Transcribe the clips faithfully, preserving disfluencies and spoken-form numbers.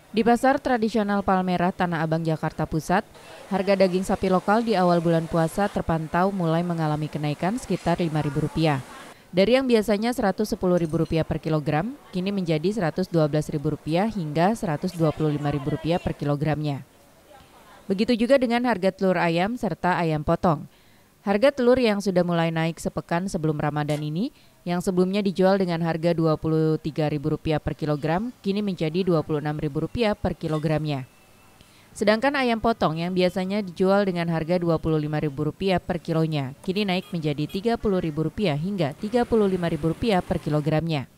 Di pasar tradisional Palmerah, Tanah Abang, Jakarta Pusat, harga daging sapi lokal di awal bulan puasa terpantau mulai mengalami kenaikan sekitar lima ribu rupiah. Dari yang biasanya seratus sepuluh ribu rupiah per kilogram, kini menjadi seratus dua belas ribu rupiah hingga seratus dua puluh lima ribu rupiah per kilogramnya. Begitu juga dengan harga telur ayam serta ayam potong. Harga telur yang sudah mulai naik sepekan sebelum Ramadan ini, yang sebelumnya dijual dengan harga dua puluh tiga ribu rupiah per kilogram, kini menjadi dua puluh enam ribu rupiah per kilogramnya. Sedangkan ayam potong yang biasanya dijual dengan harga dua puluh lima ribu rupiah per kilonya, kini naik menjadi tiga puluh ribu rupiah hingga tiga puluh lima ribu rupiah per kilogramnya.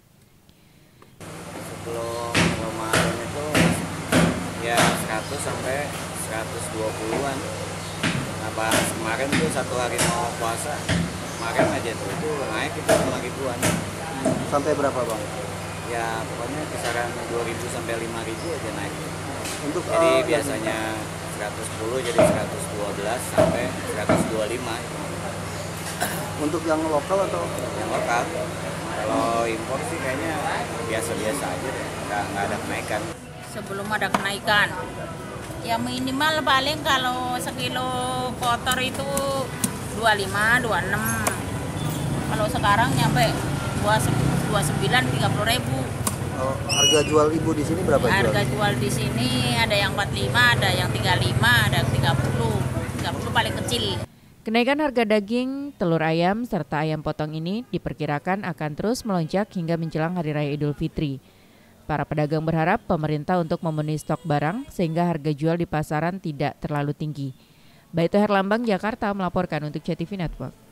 Sebelum Ramadan itu ya seratus sampai seratus dua puluhan. Nah, pas kemarin tuh satu hari mau puasa, kemarin aja tuh itu naik itu lima ribuan. Sampai berapa, Bang? Ya pokoknya kisaran dua ribu sampai lima ribu aja naik. Untuk Jadi uh, biasanya seratus sepuluh jadi seratus dua belas sampai seratus dua puluh lima. Untuk yang lokal atau Yang lokal. Kalau impor sih kayaknya biasa-biasa aja deh, nggak, nggak ada kenaikan. Sebelum ada kenaikan, ya minimal paling kalau sekilo kotor itu dua puluh lima, dua puluh enam. Kalau sekarang nyampe dua puluh sembilan, tiga puluh ribu. uh, harga jual ibu di sini berapa? Harga jual? jual di sini ada yang empat puluh lima, ada yang tiga puluh lima, ada yang tiga puluh. tiga puluh paling kecil. Kenaikan harga daging, telur ayam, serta ayam potong ini diperkirakan akan terus melonjak hingga menjelang Hari Raya Idul Fitri. Para pedagang berharap pemerintah untuk memenuhi stok barang sehingga harga jual di pasaran tidak terlalu tinggi. Baito Herlambang, Jakarta melaporkan untuk C T V Network.